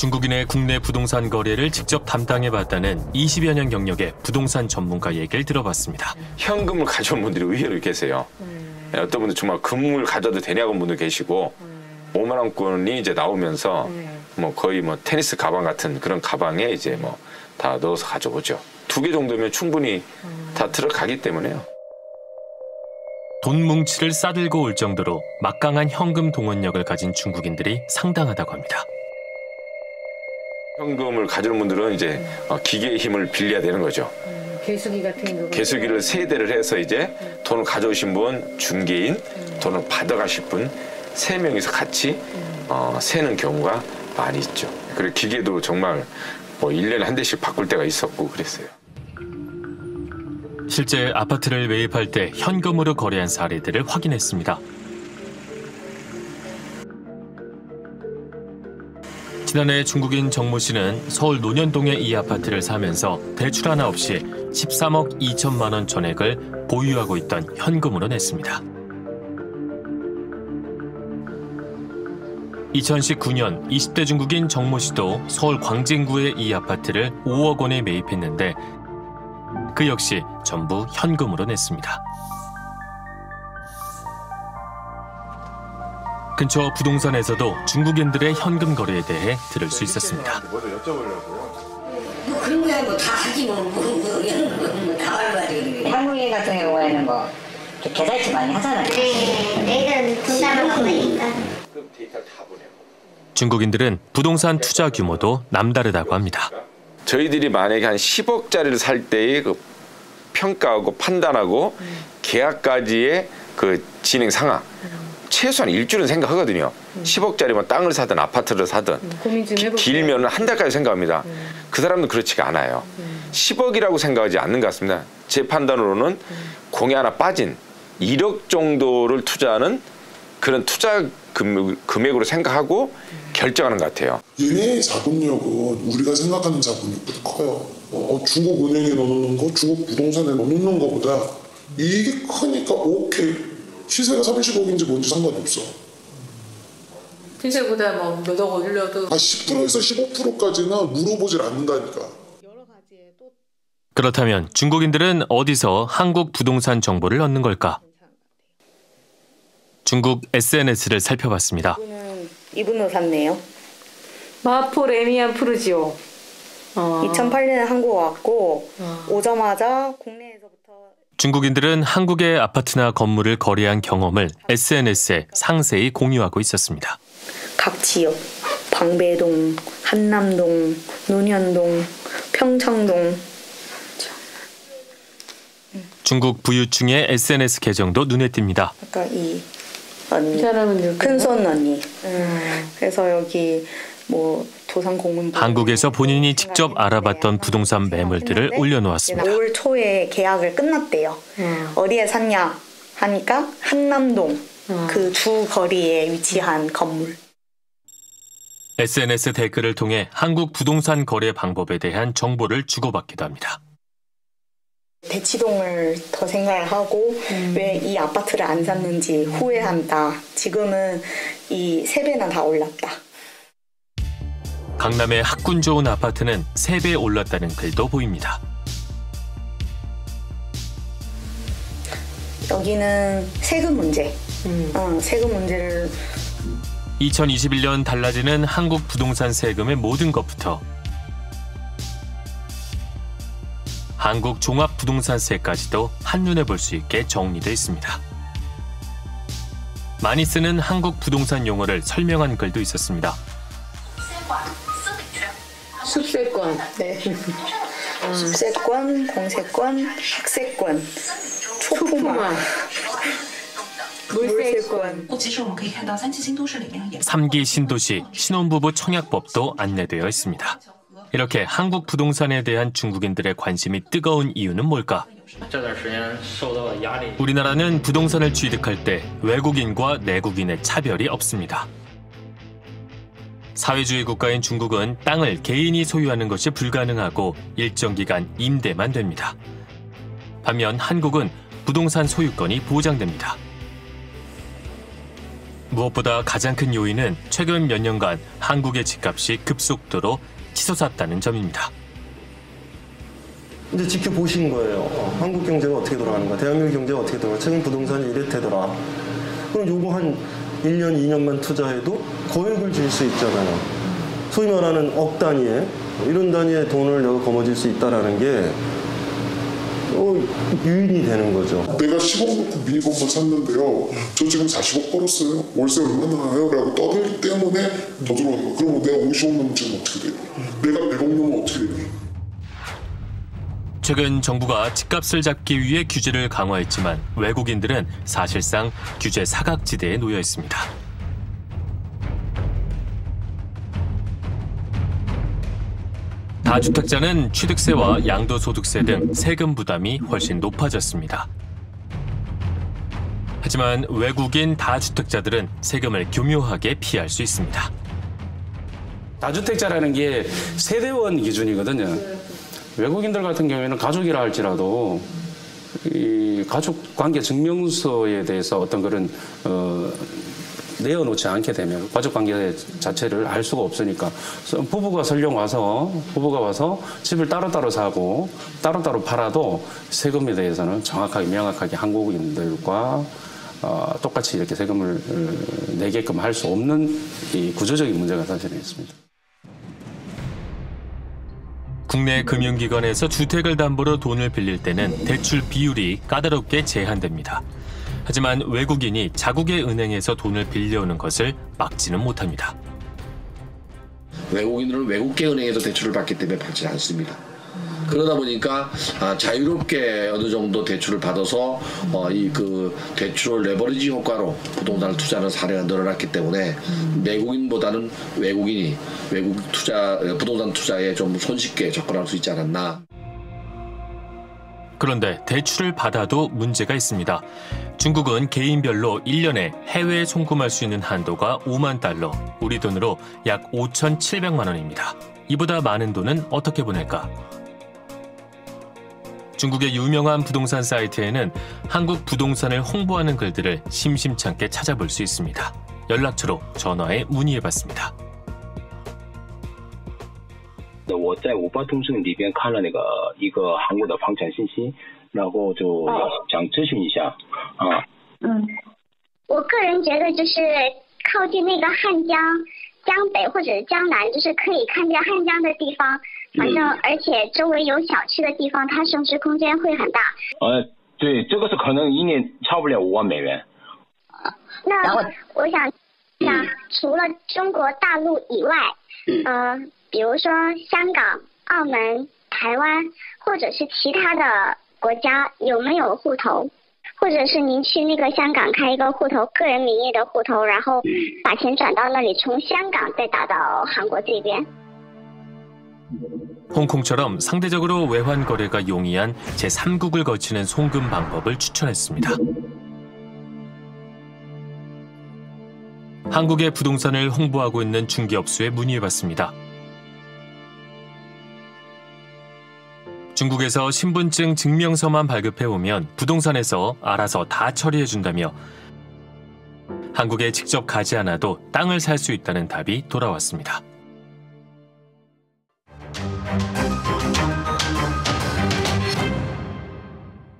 중국인의 국내 부동산 거래를 직접 담당해봤다는 20여 년 경력의 부동산 전문가 얘기를 들어봤습니다. 현금을 가져온 분들이 의외로 계세요. 어떤 분들 정말 금을 가져도 되냐고 분도 계시고 5만 원권이 이제 나오면서 뭐 거의 뭐 테니스 가방 같은 그런 가방에 이제 뭐 다 넣어서 가져오죠. 2개 정도면 충분히 다 들어가기 때문에요. 돈 뭉치를 싸들고 올 정도로 막강한 현금 동원력을 가진 중국인들이 상당하다고 합니다. 현금을 가져온 분들은 이제 기계의 힘을 빌려야 되는 거죠. 개수기 같은 거. 개수기를 3대를 해서 이제 돈을 가져오신 분, 중개인, 돈을 받아가실 분 3명이서 같이 세는 경우가 많이 있죠. 그리고 기계도 정말 뭐 1년에 한 대씩 바꿀 때가 있었고 그랬어요. 실제 아파트를 매입할 때 현금으로 거래한 사례들을 확인했습니다. 지난해 중국인 정모 씨는 서울 논현동의 이 아파트를 사면서 대출 하나 없이 13억 2천만 원 전액을 보유하고 있던 현금으로 냈습니다. 2019년 20대 중국인 정모 씨도 서울 광진구의 이 아파트를 5억 원에 매입했는데 그 역시 전부 현금으로 냈습니다. 근처 부동산에서도 중국인들의 현금 거래에 대해 들을 수 있었습니다. 뭐도 여쭤보려고요. 그런 거 뭐 다 하지 다 얼마지. 한국인 같은 경우에는 뭐 계좌이체 많이 하잖아요. 내가 부담을 하니까. 중국인들은 부동산 투자 규모도 남다르다고 합니다. 저희들이 만약에 한 10억짜리를 살 때의 그 평가하고 판단하고 계약까지의 그 진행 상황 최소한 일주일은 생각하거든요. 10억짜리면 땅을 사든 아파트를 사든 길면 한 달까지 생각합니다. 그 사람은 그렇지가 않아요. 10억이라고 생각하지 않는 것 같습니다. 제 판단으로는 공이 하나 빠진 1억 정도를 투자하는 그런 투자 금액으로 생각하고 결정하는 것 같아요. 얘네의 자본력은 우리가 생각하는 자본력보다 커요. 중국 은행에 넣어놓는 거, 중국 부동산에 넣어놓는 거보다 이익이 크니까 오케이. 시세가 30억인지 뭔지 상관이 없어. 시세보다 뭐 몇억 올려도 10%에서 15%까지는 물어보질 않는다니까. 그렇다면 중국인들은 어디서 한국 부동산 정보를 얻는 걸까? 중국 SNS를 살펴봤습니다. 이분으로 샀네요. 마포 레미안 푸르지오. 2008년에 한국 왔고 오자마자 국내에서부터 중국인들은 한국의 아파트나 건물을 거래한 경험을 SNS에 상세히 공유하고 있었습니다. 각 지역, 방배동, 한남동, 논현동, 평창동. 중국 부유층의 SNS 계정도 눈에 띕니다. 아까 이 언니, 사람은 큰손 언니. 그래서 여기 뭐 도산공원 한국에서 본인이 직접 알아봤던 부동산 매물들을 올려놓았습니다. 5월 초에 계약을 끝났대요. 어디에 샀냐 하니까 한남동 그 주 거리에 위치한 건물. SNS 댓글을 통해 한국 부동산 거래 방법에 대한 정보를 주고받기도 합니다. 대치동을 더 생각을 하고 왜 이 아파트를 안 샀는지 후회한다. 지금은 이 3배나 다 올랐다. 강남의 학군 좋은 아파트는 3배 올랐다는 글도 보입니다. 여기는 세금 문제. 세금 문제를 2021년 달라지는 한국 부동산 세금의 모든 것부터 한국 종합부동산세까지도 한눈에 볼 수 있게 정리되어 있습니다. 많이 쓰는 한국 부동산 용어를 설명한 글도 있었습니다. 숲세권. 네. 숲세권, 공세권, 학세권, 초품화, 물세권. 3기 신도시 신혼부부 청약법도 안내되어 있습니다. 이렇게 한국 부동산에 대한 중국인들의 관심이 뜨거운 이유는 뭘까? 우리나라는 부동산을 취득할 때 외국인과 내국인의 차별이 없습니다. 사회주의 국가인 중국은 땅을 개인이 소유하는 것이 불가능하고 일정 기간 임대만 됩니다. 반면 한국은 부동산 소유권이 보장됩니다. 무엇보다 가장 큰 요인은 최근 몇 년간 한국의 집값이 급속도로 치솟았다는 점입니다. 이제 지켜보신 거예요. 한국 경제가 어떻게 돌아가는가, 대한민국 경제가 어떻게 돌아가, 최근 부동산이 이랬대더라. 그럼 요거 한 1년, 2년만 투자해도 거액을 줄 수 있잖아요. 소위 말하는 억 단위에, 이런 단위의 돈을 내가 거머쥘 수 있다는 게 유인이 되는 거죠. 내가 10억 놓고 미니건만 샀는데요. 저 지금 40억 벌었어요. 월세 얼마나 나요? 라고 떠들기 때문에 더 들어오는 거예요. 그러면 내가 50억 넘으면 지금 어떻게 돼요? 내가 100억 넘으면 어떻게 돼요? 최근 정부가 집값을 잡기 위해 규제를 강화했지만 외국인들은 사실상 규제 사각지대에 놓여 있습니다. 다주택자는 취득세와 양도소득세 등 세금 부담이 훨씬 높아졌습니다. 하지만 외국인 다주택자들은 세금을 교묘하게 피할 수 있습니다. 다주택자라는 게 세대원 기준이거든요. 외국인들 같은 경우에는 가족이라 할지라도 이 가족관계 증명서에 대해서 어떤 그런 내어놓지 않게 되면 가족관계 자체를 알 수가 없으니까 부부가 설령 부부가 와서 집을 따로따로 사고 따로따로 팔아도 세금에 대해서는 정확하게 명확하게 한국인들과 똑같이 이렇게 세금을 내게끔 할 수 없는 이 구조적인 문제가 사실은 있습니다. 국내 금융기관에서 주택을 담보로 돈을 빌릴 때는 대출 비율이 까다롭게 제한됩니다. 하지만 외국인이 자국의 은행에서 돈을 빌려오는 것을 막지는 못합니다. 외국인들은 외국계 은행에서 대출을 받기 때문에 받지 않습니다. 그러다 보니까 자유롭게 어느 정도 대출을 받아서 이 그 대출을 레버리지 효과로 부동산을 투자하는 사례가 늘어났기 때문에 내국인보다는 외국인이 부동산 투자에 좀 손쉽게 접근할 수 있지 않았나. 그런데 대출을 받아도 문제가 있습니다. 중국은 개인별로 1년에 해외에 송금할 수 있는 한도가 5만 달러, 우리 돈으로 약 5,700만 원입니다. 이보다 많은 돈은 어떻게 보낼까? 중국의 유명한 부동산 사이트에는 한국 부동산을 홍보하는 글들을 심심찮게 찾아볼 수 있습니다. 연락처로 전화해 문의해봤습니다. 我在五八同城里边看了一个韩国的房产信息，然后就想咨询一下啊。 我个人觉得就是靠近那个汉江江北或者是江南，就是可以看见汉江的地方，反正而且周围有小区的地方，它升值空间会很大。 对，这个是可能一年超不了5万美元。 那我想除了中国大陆以外，比如说香港、澳门、台湾，或者是其他的国家有没有户头，或者是您去那个香港开一个户头，个人名义的户头，然后把钱转到那里，从香港再打到韩国这边。 홍콩처럼 상대적으로 외환 거래가 용이한 제3국을 거치는 송금 방법을 추천했습니다. 한국의 부동산을 홍보하고 있는 중개업소에 문의해봤습니다. 중국에서 신분증 증명서만 발급해오면 부동산에서 알아서 다 처리해준다며 한국에 직접 가지 않아도 땅을 살 수 있다는 답이 돌아왔습니다.